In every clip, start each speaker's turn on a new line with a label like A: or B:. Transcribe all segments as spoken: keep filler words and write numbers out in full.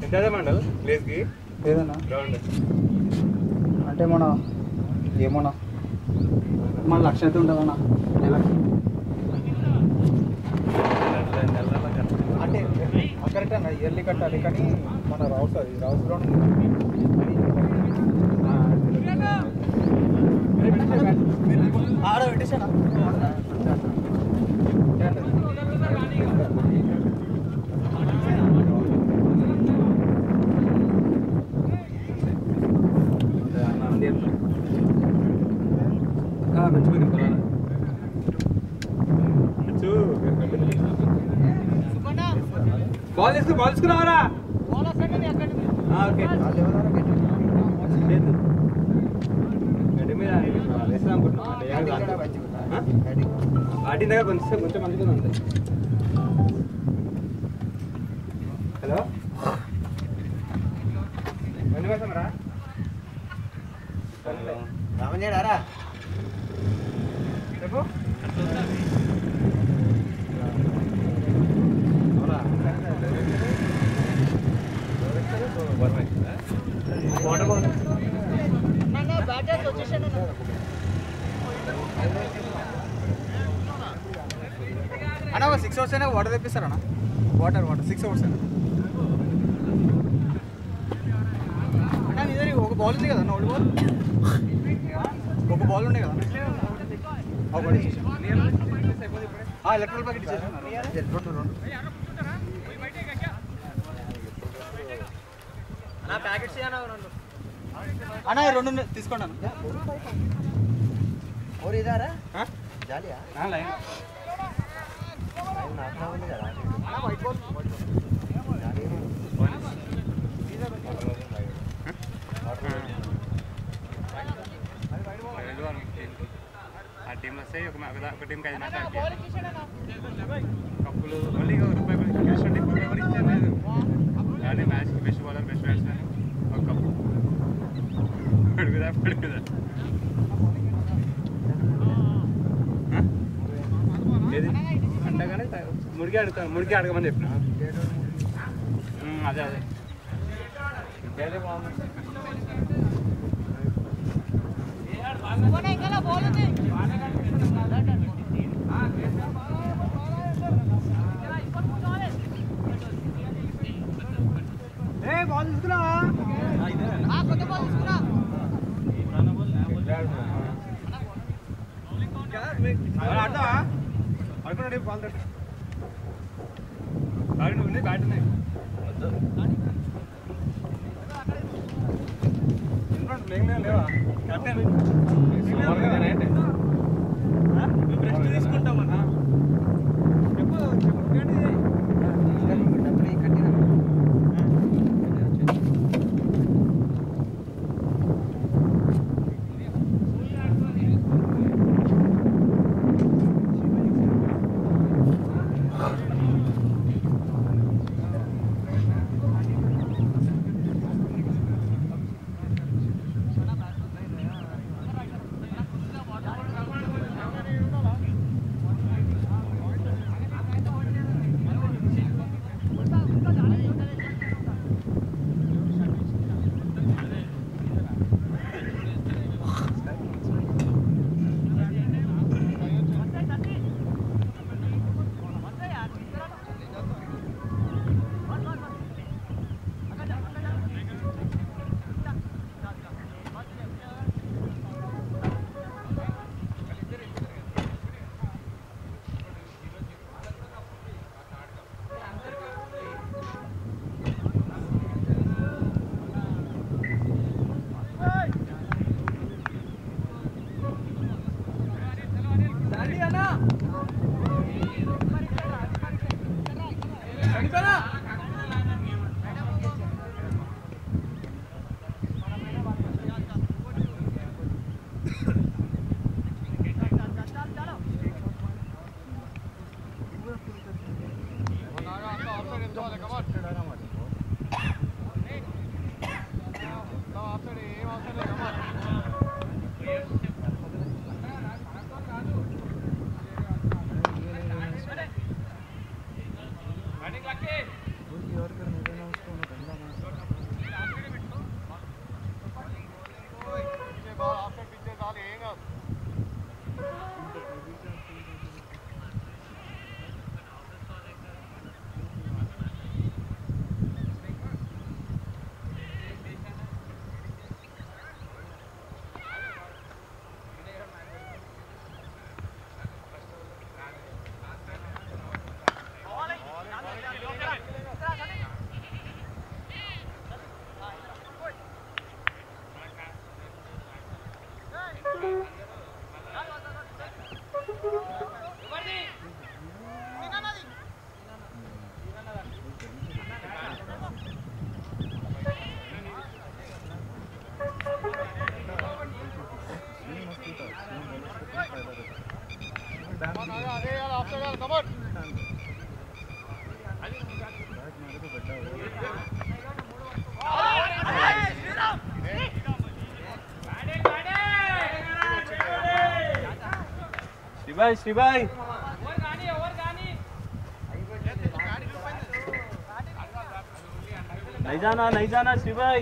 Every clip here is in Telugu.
A: ఎంత మండల్ ప్లేస్కి
B: ఏదన్నా
A: గ్రౌండ్
B: అంటే మన ఏమోనా మన లక్ష అయితే ఉంటుందన్నా నెలకి అంటే కరెక్ట్ అన్న ఇయర్లీ కట్టాలి కానీ మన రౌస్ అది రౌస్ గ్రౌండ్ ఆడ పెట్టేసానా
A: బాల్ తీసుకు బాల్ తీసుకురావరా ఓకే గడ్డి మీద వేస్తాం అనుకుంటున్నాం ఆటిన దగ్గర కొంచెం కొంచెం మంచిగా ఉంది హలో ఎన్ని వేసాం రా రామజేడారా చెప్పు అన్న సిక్స్ అవర్స్ అయినా వాటర్ తెప్పిస్తారన్న వాటర్ వాటర్ సిక్స్ అవర్స్ అయినా అన్న నిజం ఒక బాల్ ఉంది కదా అన్న ఒకటి బాల్ ఒక బాల్ ఉండే కదా ఒకటి ఎలక్ట్రల్ ప్యాకెట్ ఇచ్చేస్తున్నారు రెండు రెండు అన్న ప్యాకెట్స్ రెండు అన్న రెండు తీసుకోండి అన్న और इधर है जालिया हां लाइन लाइन नाखना ఉంది కదా అన్న వైట్ బాల్ జాలియా ఇधर ఆ టీమ్ లో సే ఒక ఒక టీం కైనా కప్పులు మళ్ళీ రూపాయి గెలిచండి రూపాయి కూడా ఇచ్చేది కానీ మ్యాచ్ కి బెస్ట్ బౌలర్ బెస్ట్ బ్యాట్స్మెన్ ఒక కప్పు పడుకుదా పడుకుదా ఏది అంటగానే ముడికి అడుగుతాను ముడికి అడగమని చెప్పిన అదే అదే బాల్ తీసుకున్నావా కొత్త బాల్ తీసుకున్నా ఆడతావా ఆడుకున్నాడు బాల్ తట్టు ఆడి ఉన్నాయి బ్యాట్ ఉన్నాయి లేవా కెప్టెన్ బ్రష్ తీసుకుంటామన్నా చెప్పు చెప్పు
C: श्रीभाई श्रीभाई नहीं जाना नहीं जाना श्रीभाई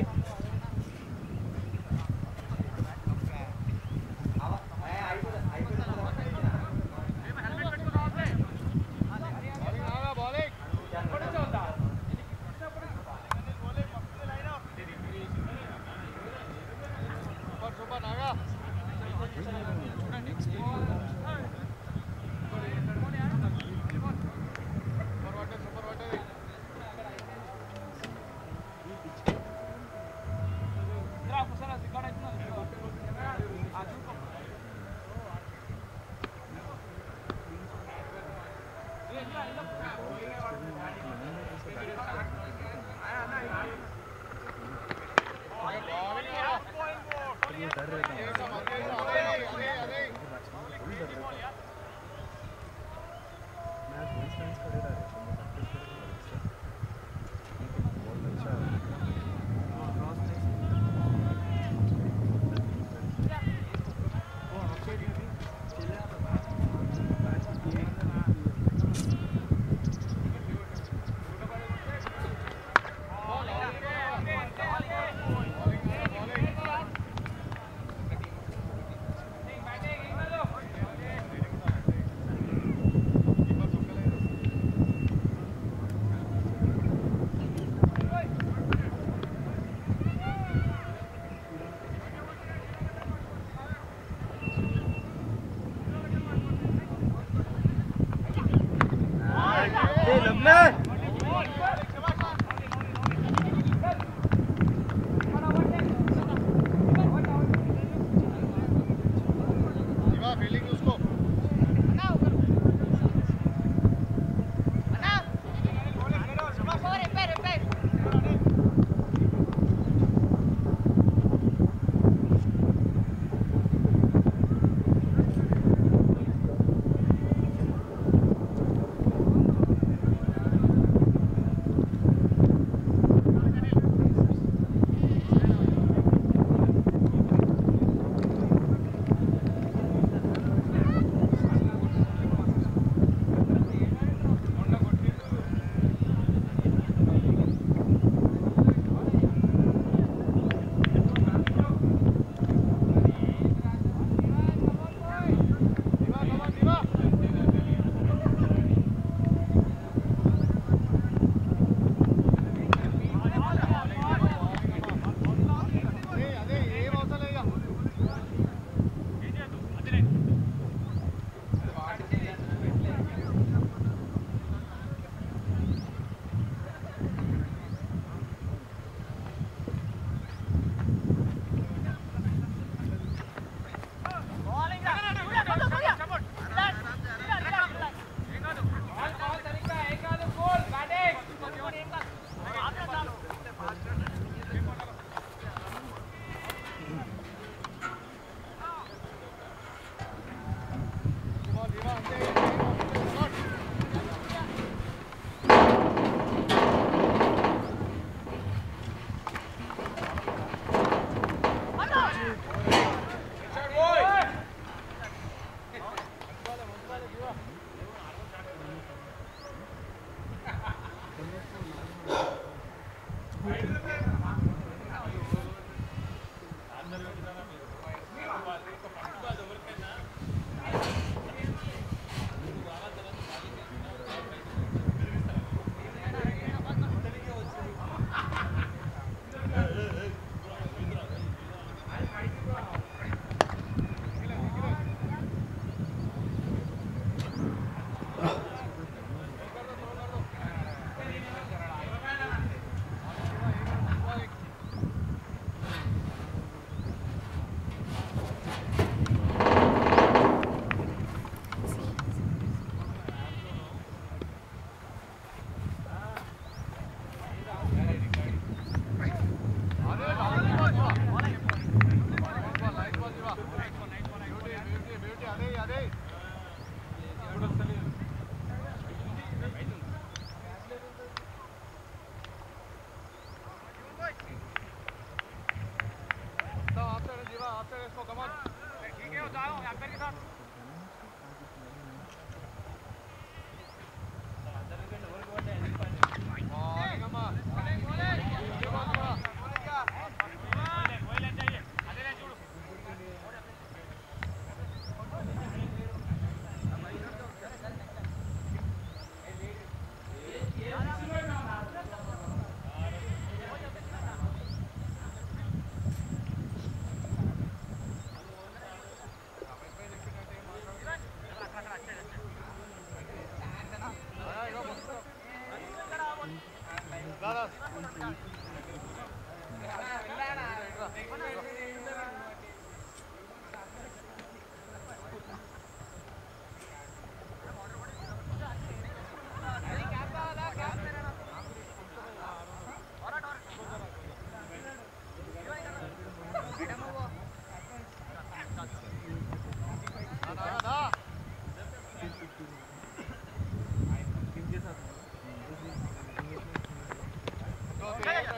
A: Yeah, yeah.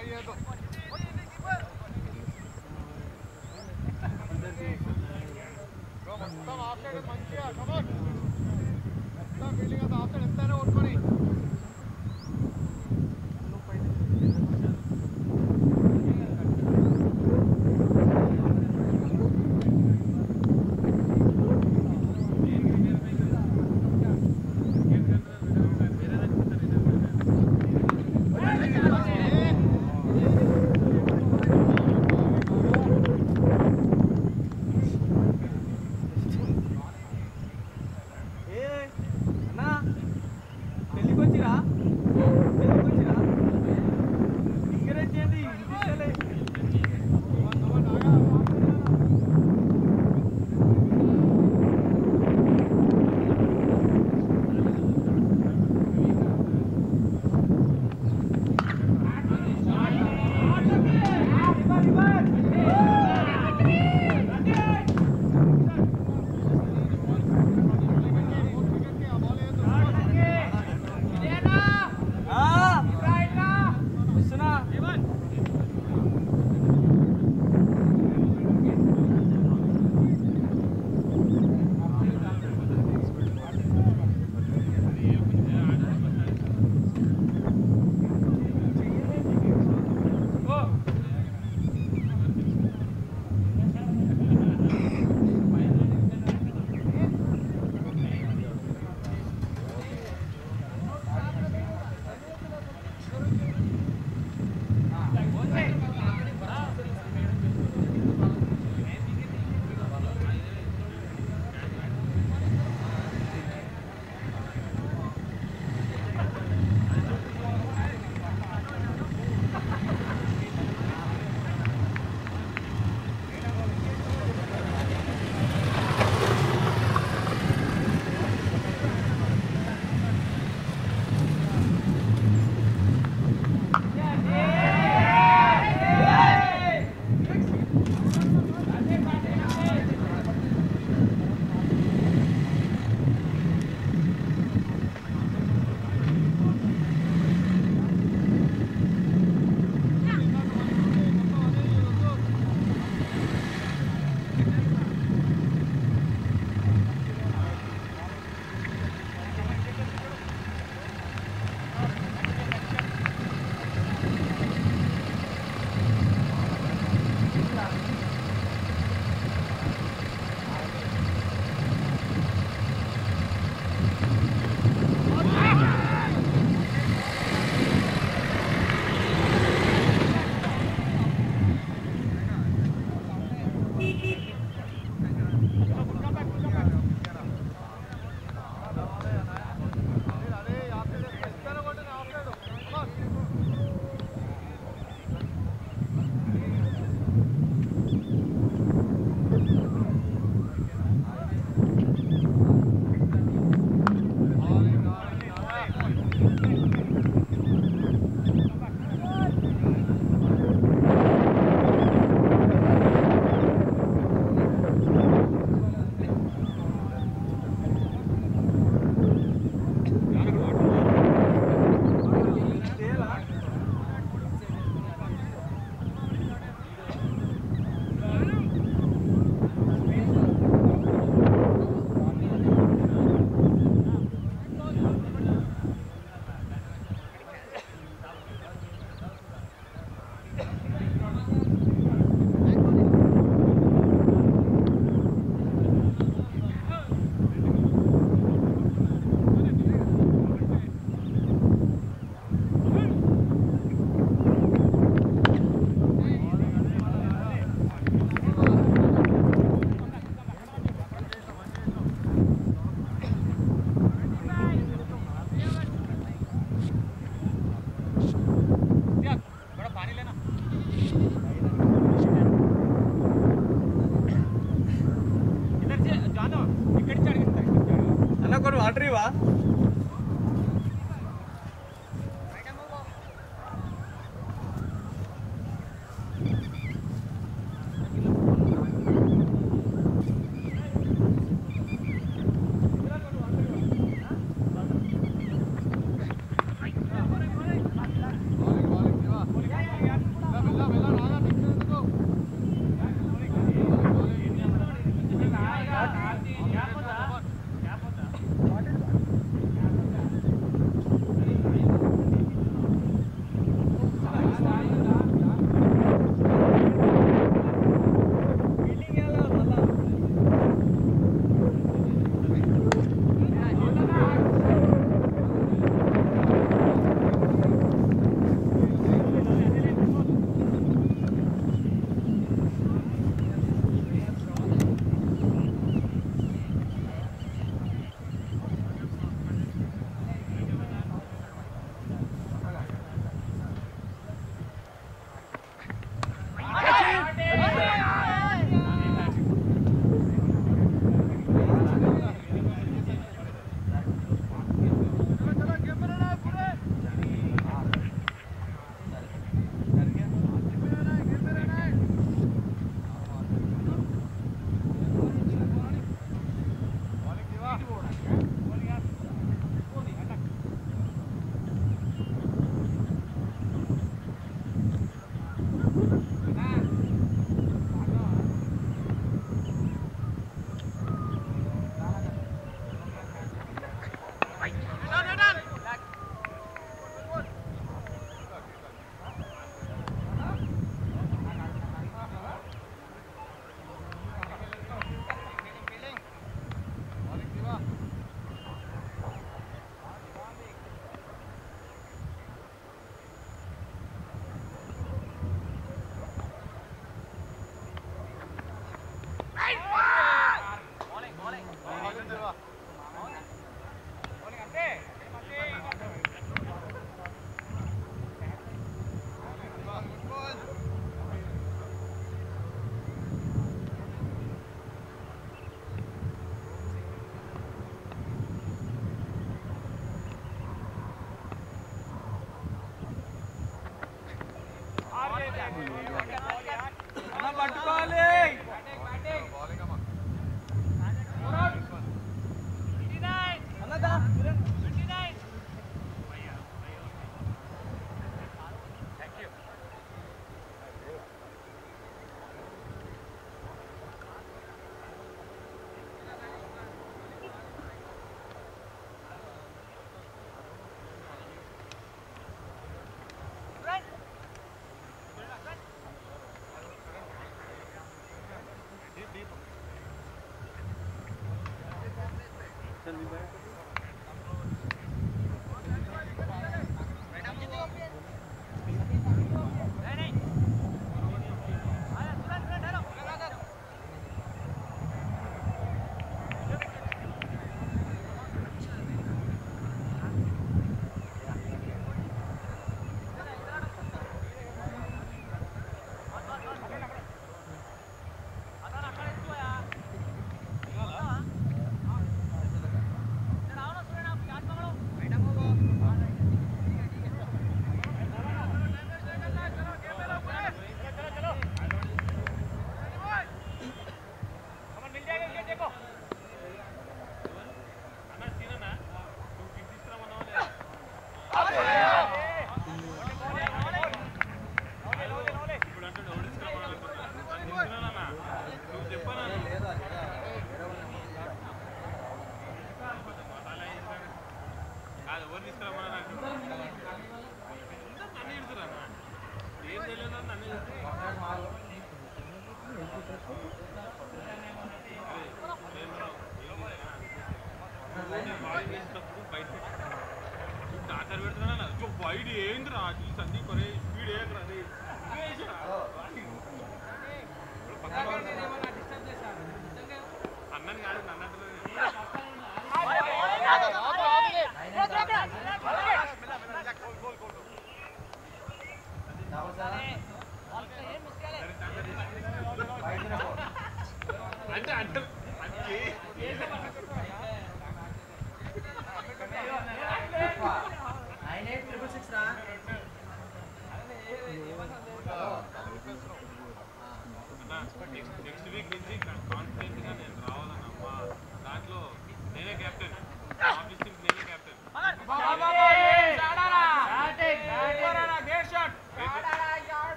D: నెక్స్ట్ వీక్ నుంచి కాన్ఫిడెంట్గా నేను రావాలన్నమ్మా దాంట్లో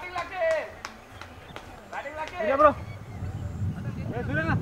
C: బ్రో ఏ చూడనా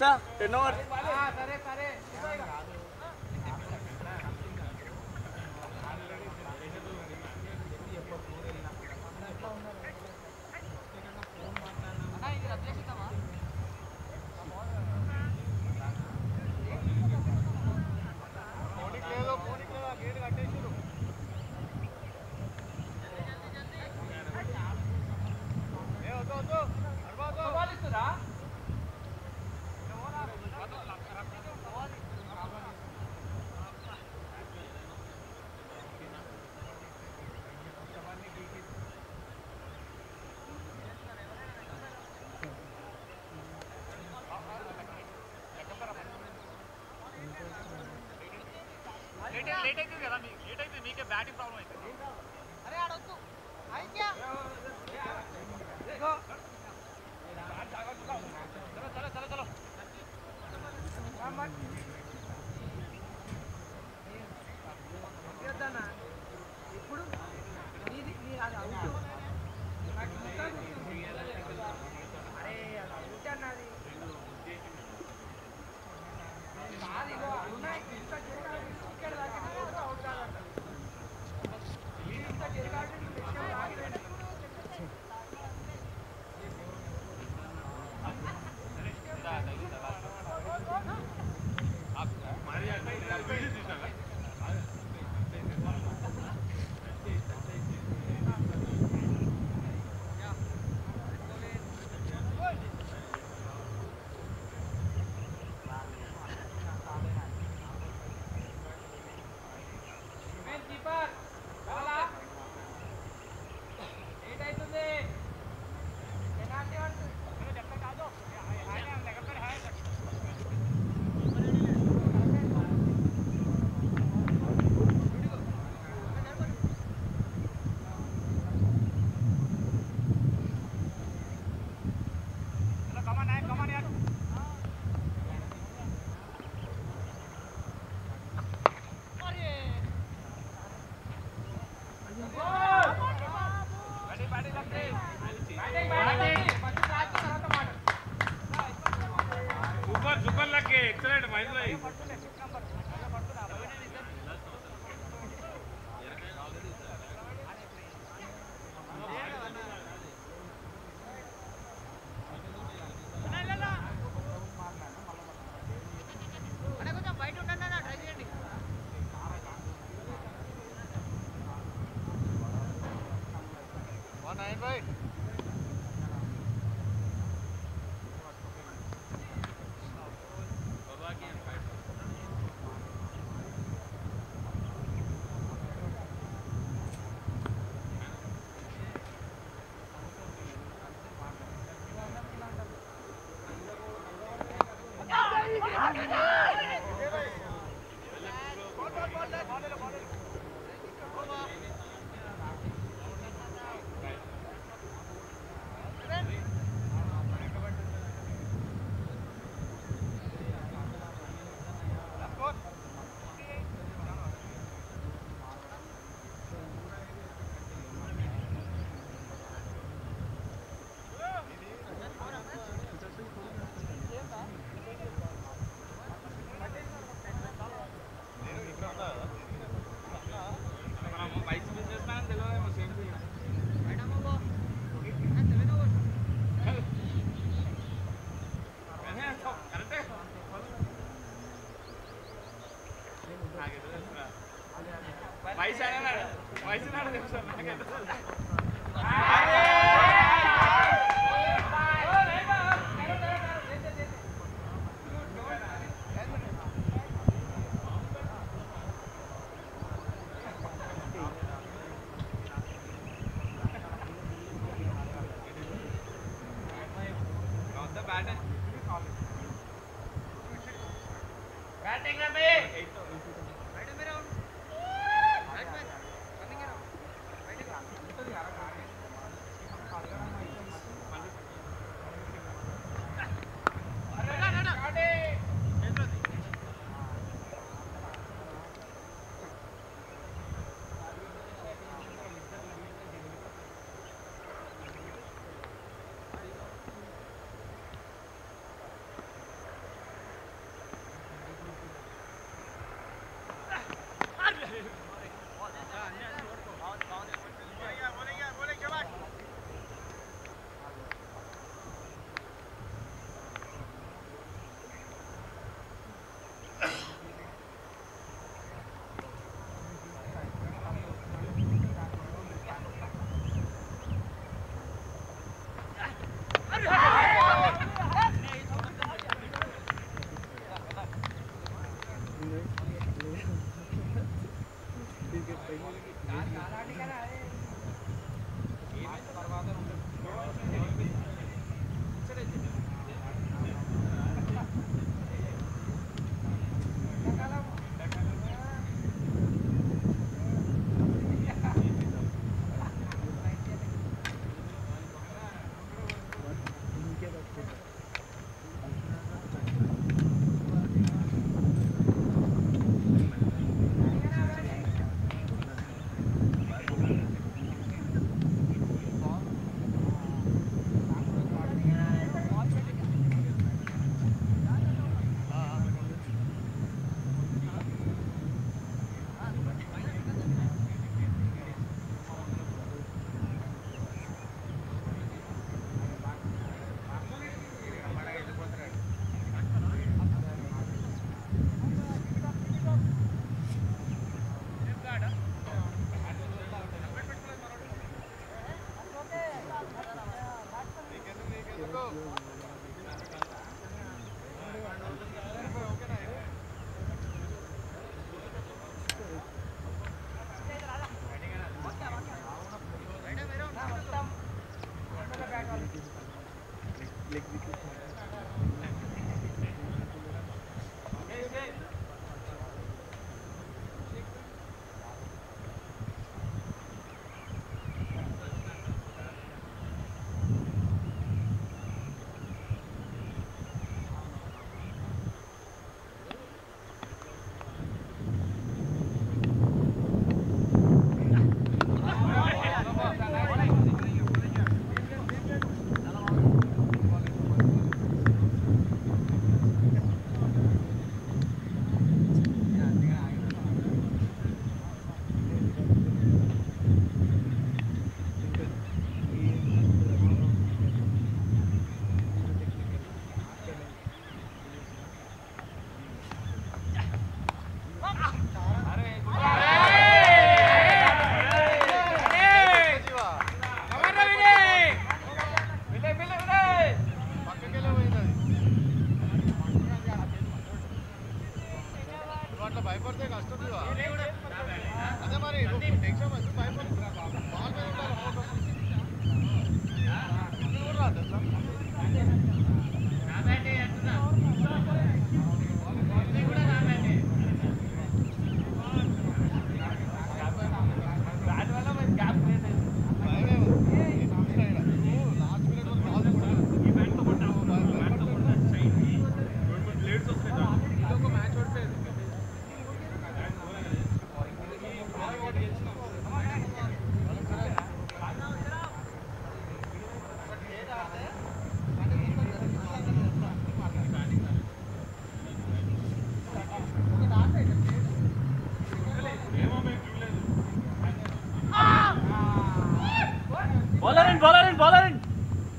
C: తెలుసా టెన్ ఓవర్స్
B: సరే సరే
C: లేట్ అయితే కదా లేట్ అయితే మీకే బ్యాటింగ్ ప్రాబ్లం అవుతుంది
B: అరే ఆడొద్దు ఆయిత్యా
C: చలో చలో చలో
B: ఇప్పుడు నీది నీ అది అవుట్ నాకు ఇంకా గుర్తుంది అరే అది అవుట్ అన్నది కాదు ఇగో ఉన్నాయి ఇంత చేయాలి ఇక్కడ దాకా అవుట్ కాదంట ఇంత చేయాలి
C: super super lucky excellent mind life వయసు వయసు తెలుసు బ్యాటింగ్ రమ్మి Bowler in, bowler in, bowler in.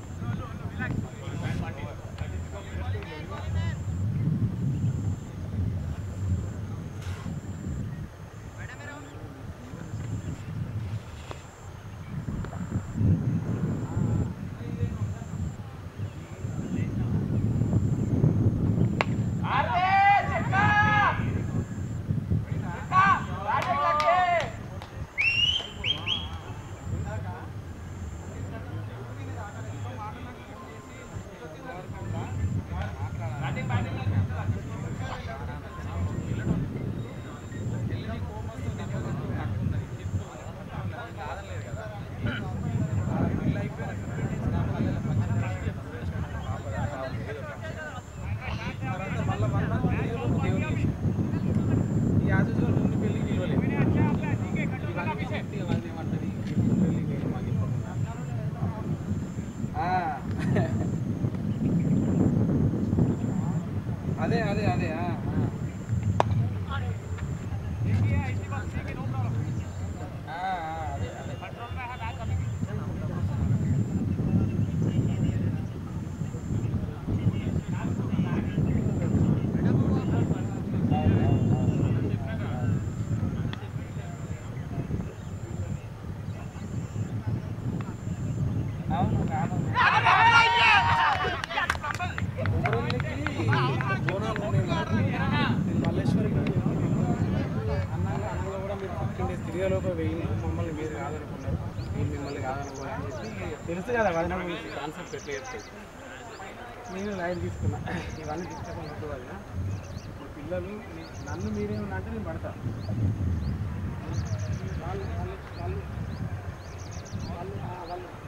A: అదే అదే అదే మల్లేశ్వరి అన్నంగా అన్నంగా కూడా మీరు ఫిఫ్టీన్ డేస్ తిరిగేలోపు వెయ్యి మమ్మల్ని
D: కాదనుకోని చెప్పి తెలుసు కదా వదిన గురించి కాన్సెప్ట్ ఎట్లా చెప్తాయి నేను లైట్ తీసుకున్నా ఇవన్నీ డిస్కషన్ ఉంటుంది వదిన ఇప్పుడు పిల్లలు నన్ను మీరేమన్నా అంటే నేను పడతాను వాళ్ళు వాళ్ళు వాళ్ళు వాళ్ళు వాళ్ళు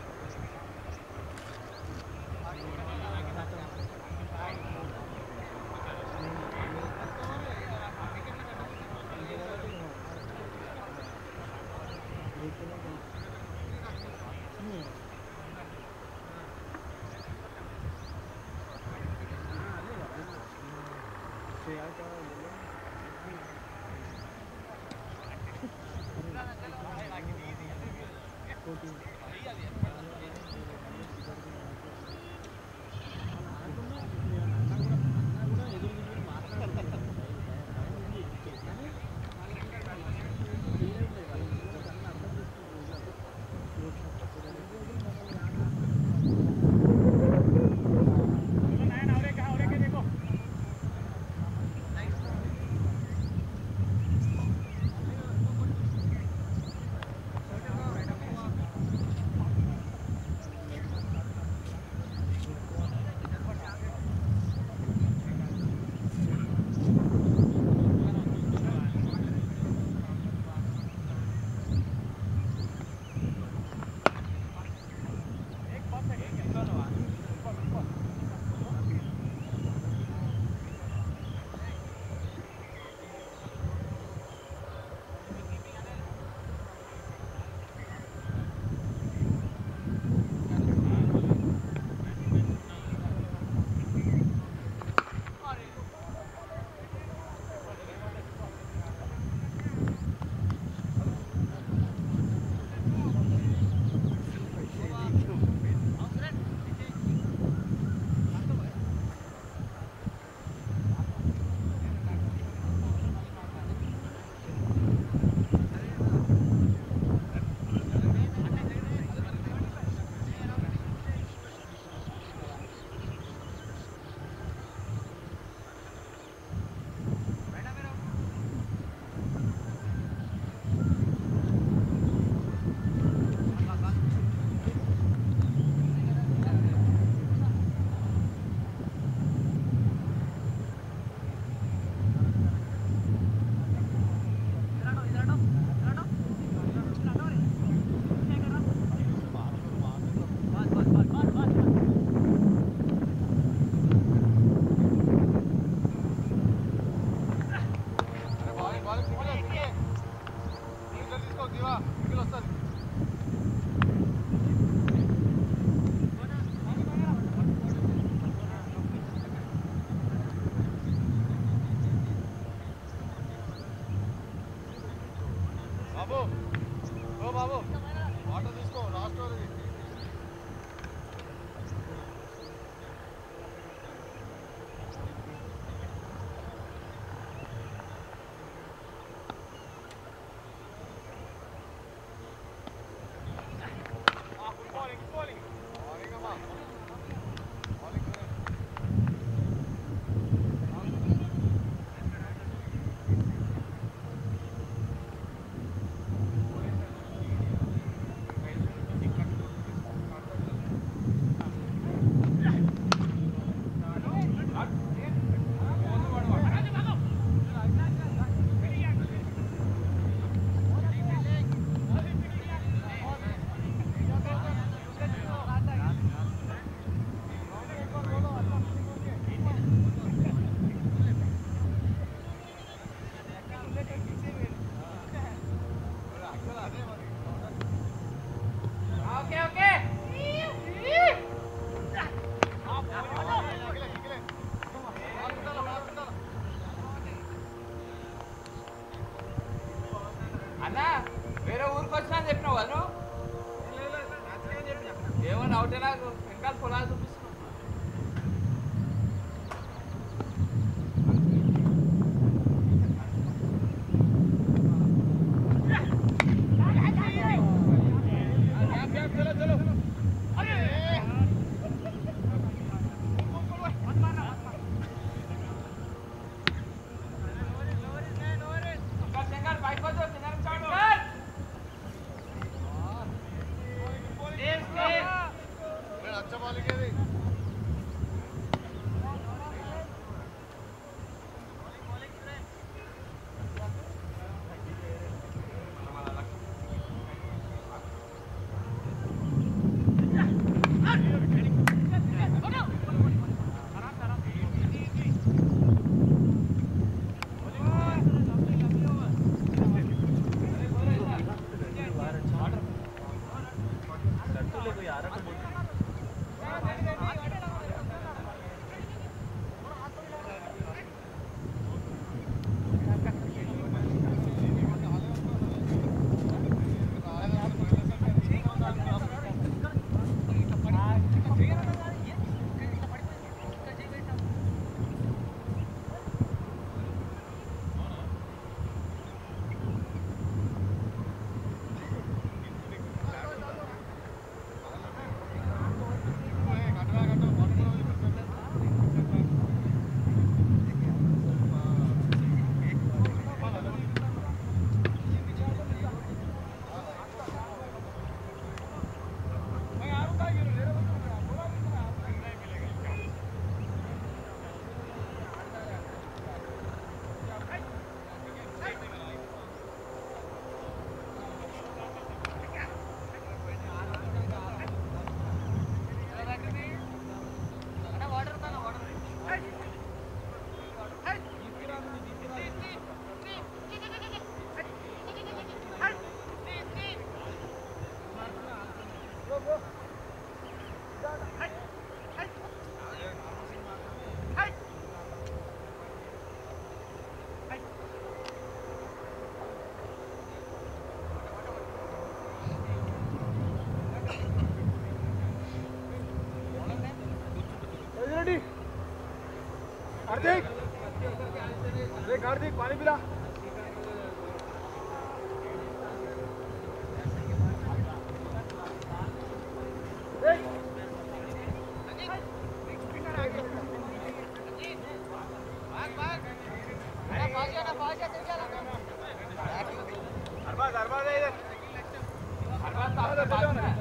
B: कार्तिक अरे कार्तिक पानी पिला अरबाज अरबाज है इधर अरबाज साहब ना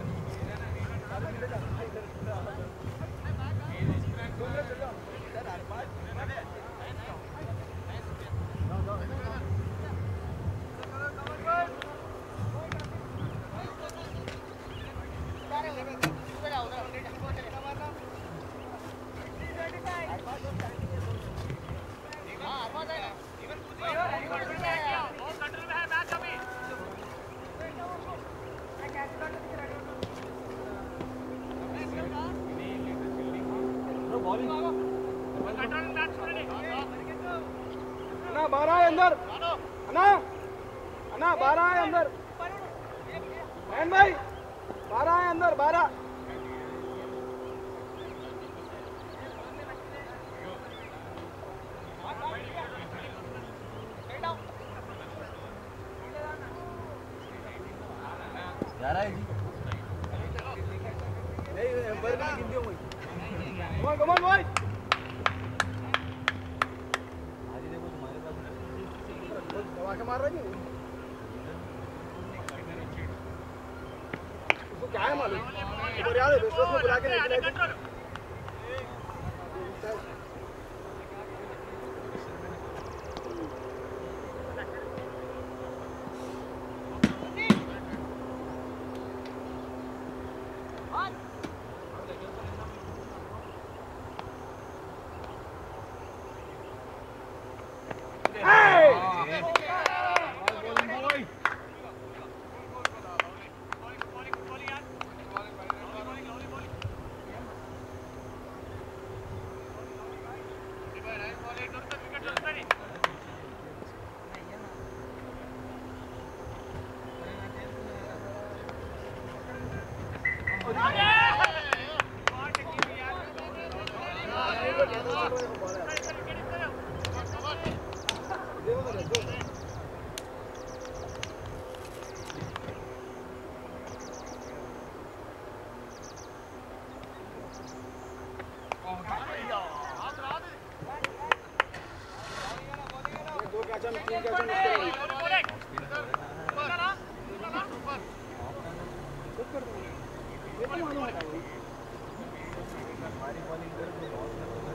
B: अन्ना बारह है अंदर अन्ना अन्ना बारह है अंदर बहन भाई बारह है अंदर बारह
A: ग्यारह है जी नहीं ऊपर भी गिनती हूँ मैं
B: कम ऑन भाई दबा के मार रही है उसको क्या है मालूम ऊपर याद है दोस्तों को बुला के लेके आए
A: हमारी बॉलिंग कर दो बहुत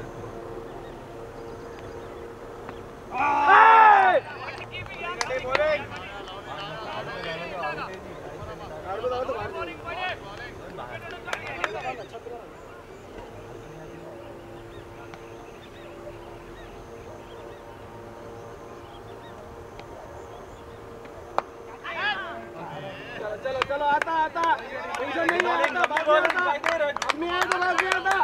B: चलो चलो आता आता टेंशन नहीं है आता बात नहीं आता अब नहीं आया तो बात नहीं आता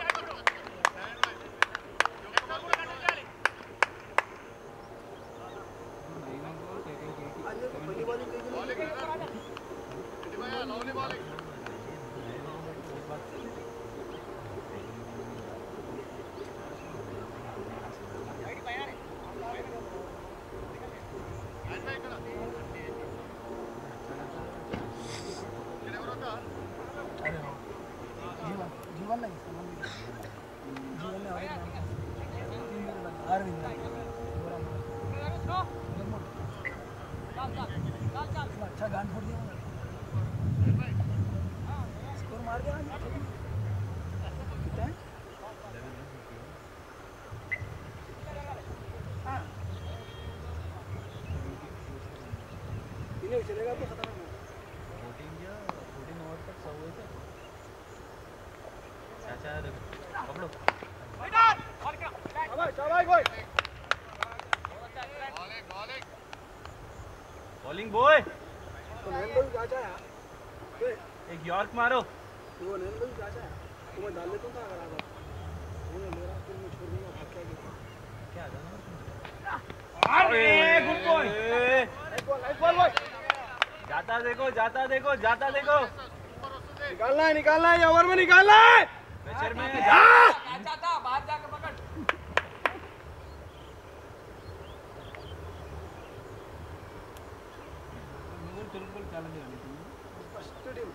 B: जीवन नहीं जीवन में अरविंद अच्छा गान फोड़ दिया स्कोर मार दिया कितना है इन्हें चलेगा तो खत्म है
A: फोर्टीन या फोर्टीन ओवर तक सब हुए थे चाचा पकड़ो
B: शाबाश शाबाश बॉय
A: बॉलिंग बॉय
B: तो नैन भाई चाचा है
A: एक यॉर्क मारो
B: वो नैन भाई चाचा है तो मैं डाल लेता था अगर आप उन्हें मेरा फिर मैं छोड़ दूंगा भाग क्या
A: क्या था
D: अरे good boy
B: nice ball nice ball boy
A: जाता देखो जाता देखो जाता देखो
B: निकालना है निकालना है ये ओवर में निकालना है
A: प्रेशर में
C: चाचा था बाहर जाके पकड़
D: चेरुकुपल्ली चैलेंजर आनी थी
B: first team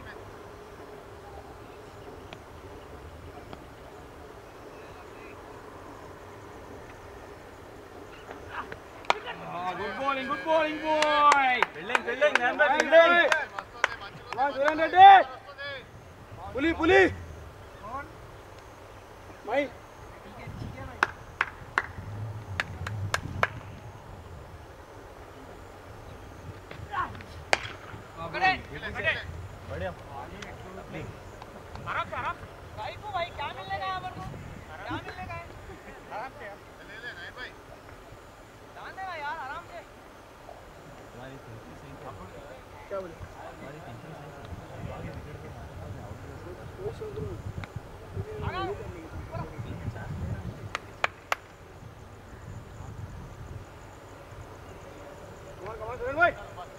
D: good bowling good bowling boy
A: fielding fielding ध्यान में फील्डिंग
B: वाह सुरेंद्र रेड्डी पुली पुली भाई
A: बढ़िया
C: आराम से आराम भाई को भाई क्या मिलने का है अपन को क्या मिलने का है आराम से ले ले नहीं भाई ध्यान देना यार आराम से
A: तुम्हारी थिंकिंग सही क्या
B: क्या बोले
A: तुम्हारी थिंकिंग सही आगे विकेट पे मारता मैं आउट
B: वो सोच रहा हूं कमाल कमाल सुरेंद्र भाई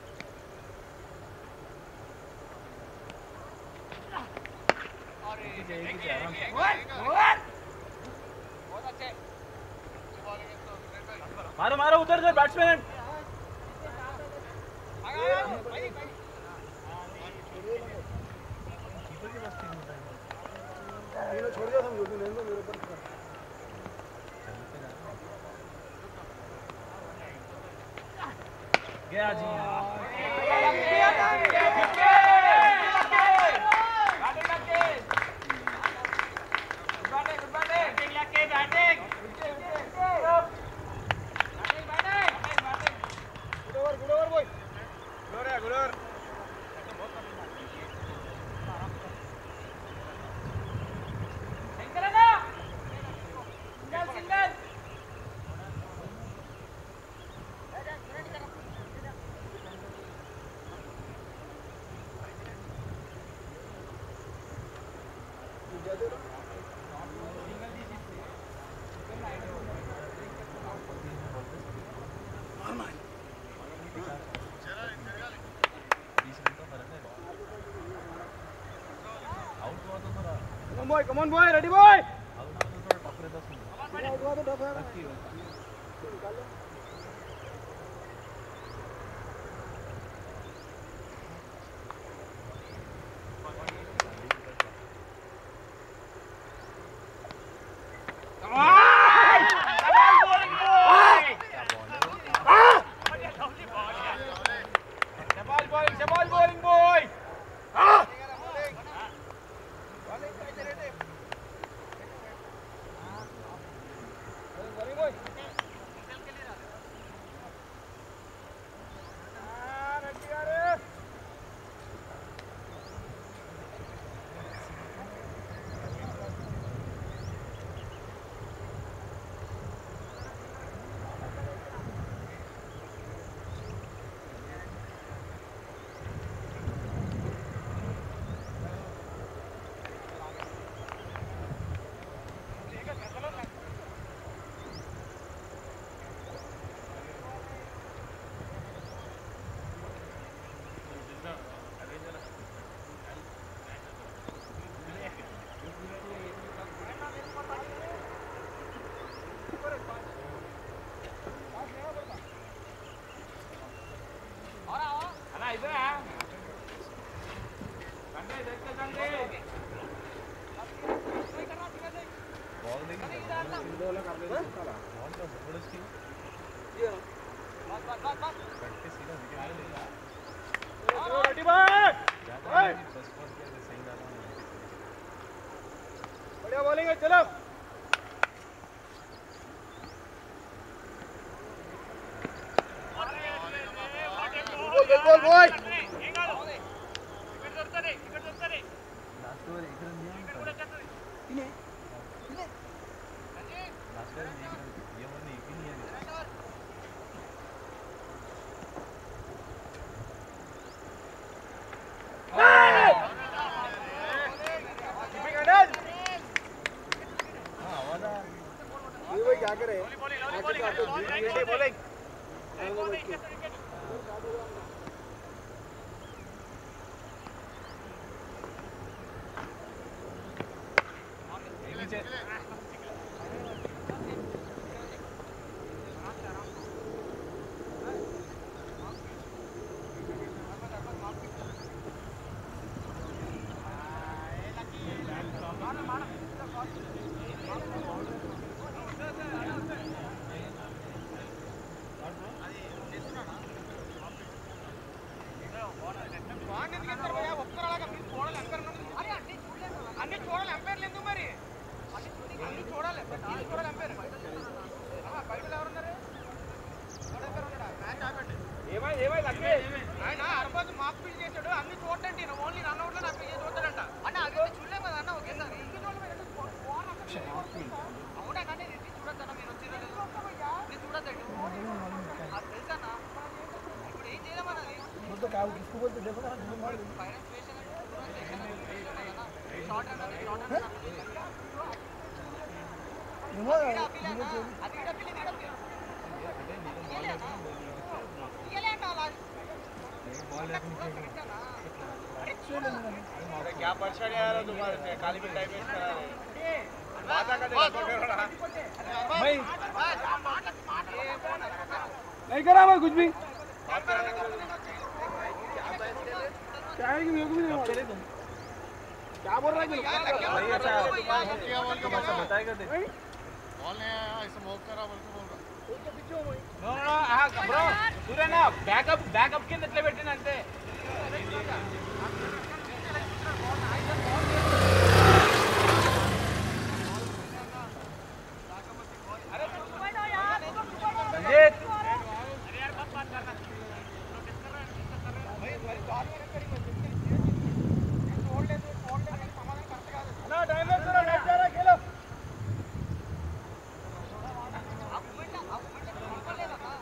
C: बहुत अच्छे
A: मारो मारो उधर से बैट्समैन
B: छोड़ दिया समझो तू नहीं तो मेरे ऊपर
A: गया जी
B: boy, come on boy, ready boy.
A: Out हुआ तो थोड़ा टफ रहता सुन
B: आउट हुआ तो टफ है ना। निकाल लो।
C: Bowling,
B: बढ़िया बॉलिंग है चलो बोल बोल बोल क्या करे बॉलिंग क्या परेशानी आ रहा तुम्हारे से काली में टाइम वेस्ट करा रहे बात कर भाई नहीं करा मैं कुछ भी क्या है कि मेरे को भी नहीं मालूम क्या बोल रहा है भाई अच्छा बॉल का मतलब बताएगा दे बॉल ने ऐसे मूव करा बोल के बोल रहा उसको पीछे हो भाई नो नो हां ब्रो सूर्य ना बैकअप बैकअप కింద ఎట్లా పెట్టినంటే अरे भाई ना यार संजीत अरे यार बस बात करना प्रोटेस्ट कर रहा है भाई भाई बात में करी मत छोड़ ले तो छोड़ ले समाधान करते का ना टाइम वेस्ट करो नेट जा रहा खेलो आप बेटा आप बेटा ऊपर ले लगा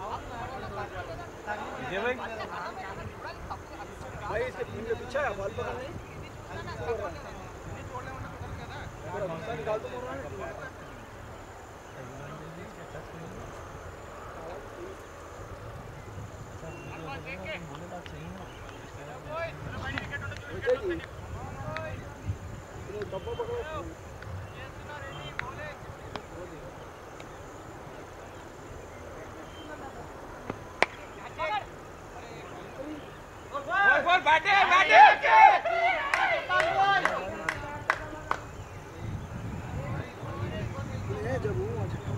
B: ये भाई भाई इसके टीम के पीछे है बॉल पकड़ नहीं छोड़ने वाला उधर क्या था अगर गुस्सा निकाल तो बोल रहा है बोले बात सही ना ओए भाई विकेट होने चाहिए ये डब्बा पकड़ो ये सुना रेडी बोले बॉल बॉल बैठे बैठे ये जब वो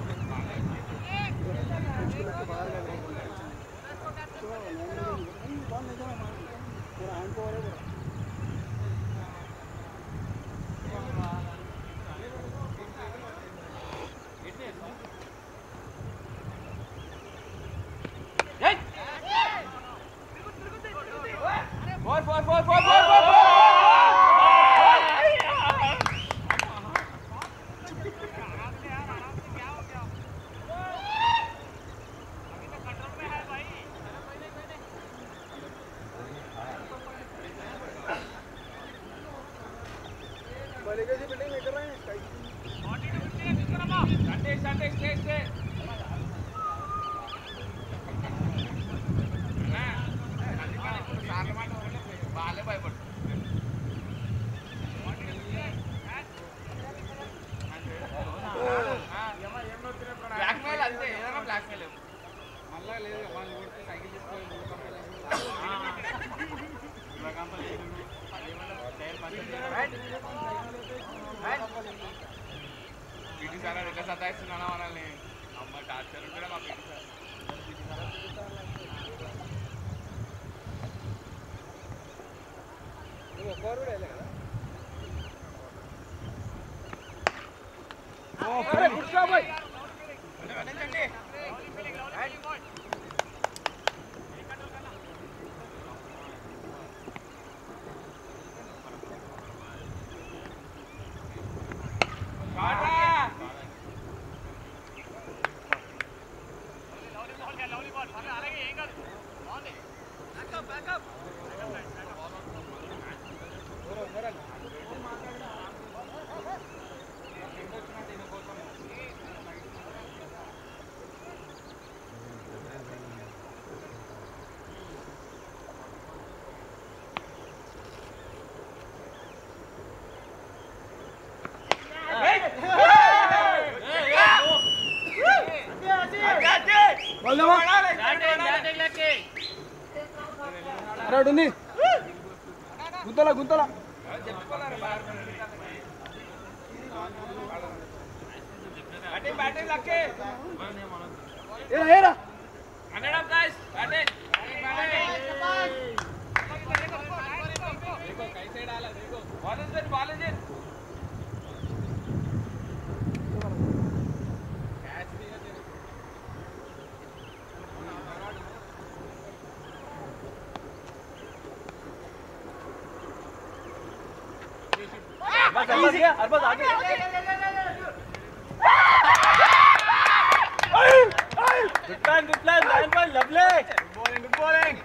B: बाहर लग रहा है बॉल नहीं जाना पूरा हैंड को है four four four four four PT sir ఎట్లా సతాయిస్తున్నానా మనల్ని అమ్మ టార్చర్ ఉంటాడా మా పీటీ సార్
D: ఒక్కరు కూడా వెళ్ళే కదా అరే గుంతల గుంతల अरबाज आगे good plan good plan nine ball lovely good bowling good bowling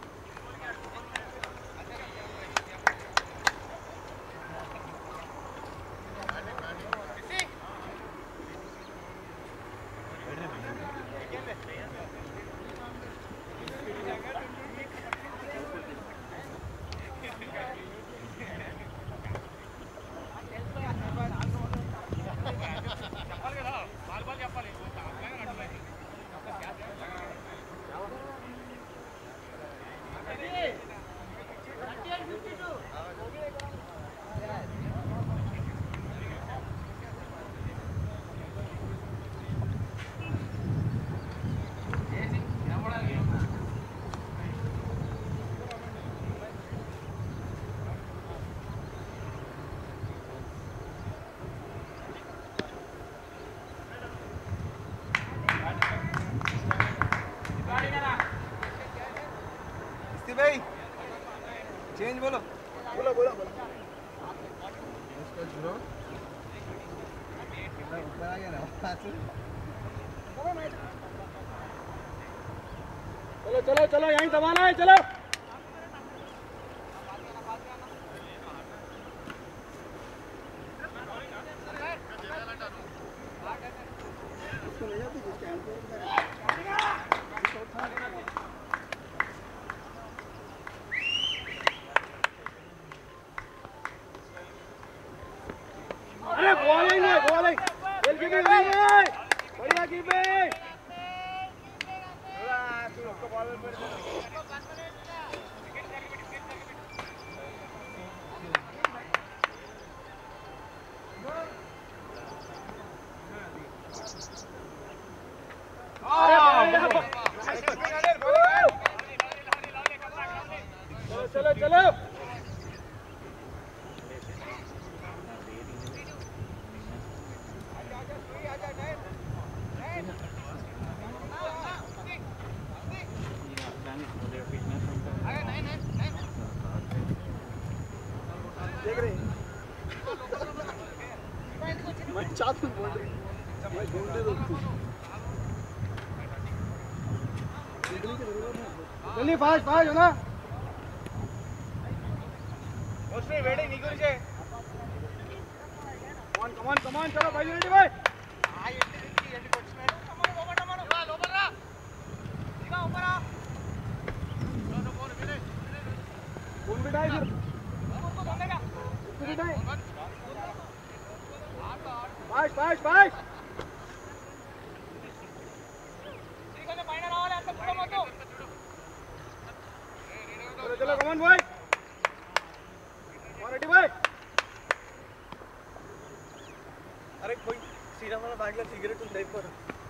D: भाई चेंज बोलो बोलो बोलो बोलो इसका जीरो कितना ऊपर आ गया ना चलो चलो चलो यहीं दबाना है चलो अरे बॉलिंग है बॉलिंग वेल कीपिंग बढ़िया कीपिंग थोड़ा तू उसको बॉल पे चलो चलो चलो देख रहे मैं चाहता हूँ बोल रही मैं ढूंढे तो जल्दी फास्ट फास्ट हो ना मोस्टली वेटिंग निकल के come on come on come on चलो भाई रेडी भाई हां एंटी एंटी एंटी कोचमेंट कम ऑन ओवर ओवर इवा ओवर रा इवा ओवर आ नो नो बोल विले कौन बिठाए फिर उसको दौड़ेगा उसको बिठाए फास्ट फास्ट फास्ट ठीक है पाइना रावाले अंत पूरा मत चलो चलो कम ऑन भाई रेडी भाई
B: బ్యాగ్లో సిగరెట్ ఉంది అయిపోరు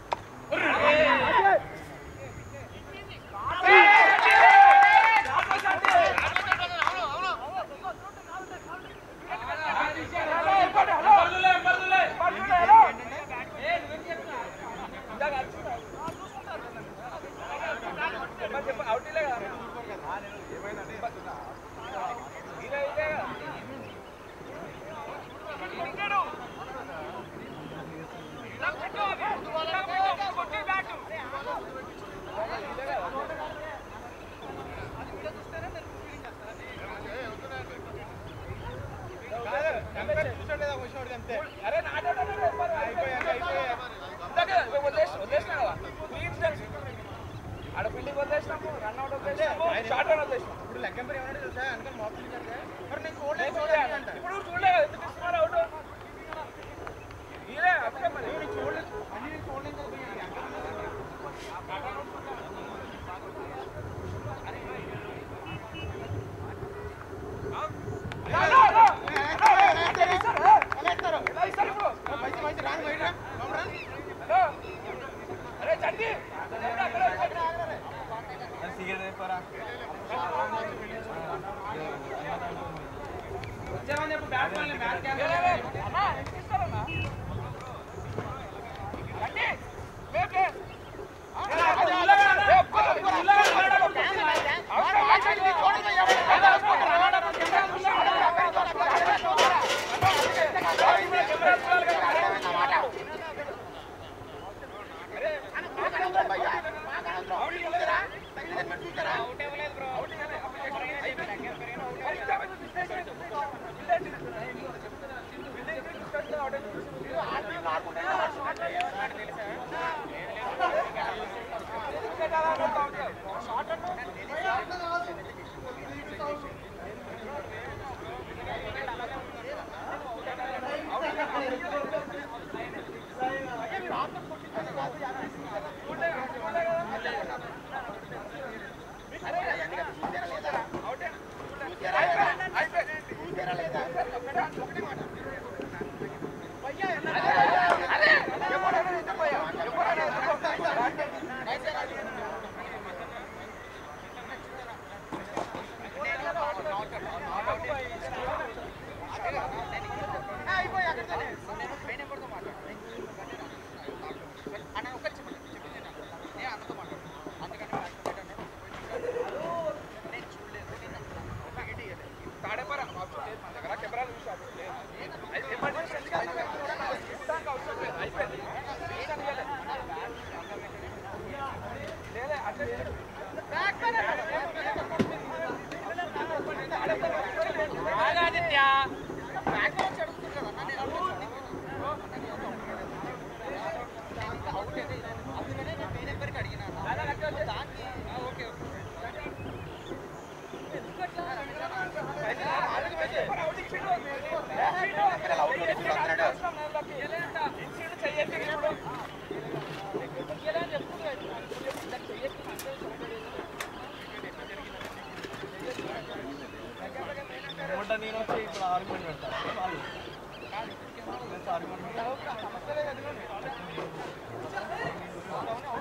B: నేను వచ్చి ఇప్పుడు ఆర్గ్యుమెంట్ పెడతాను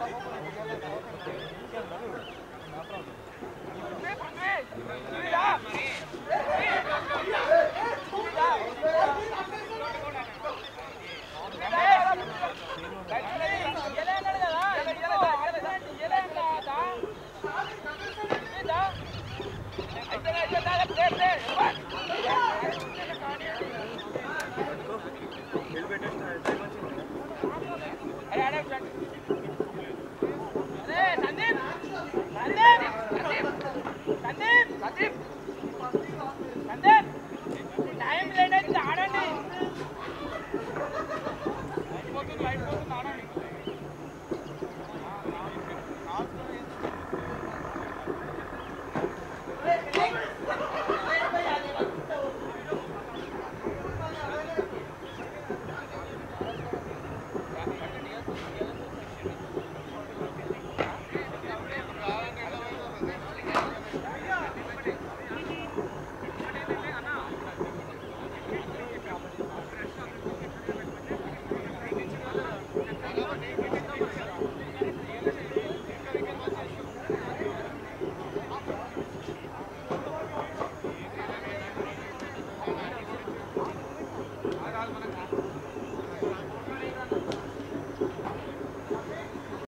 B: ఆర్గ్యుమెంట్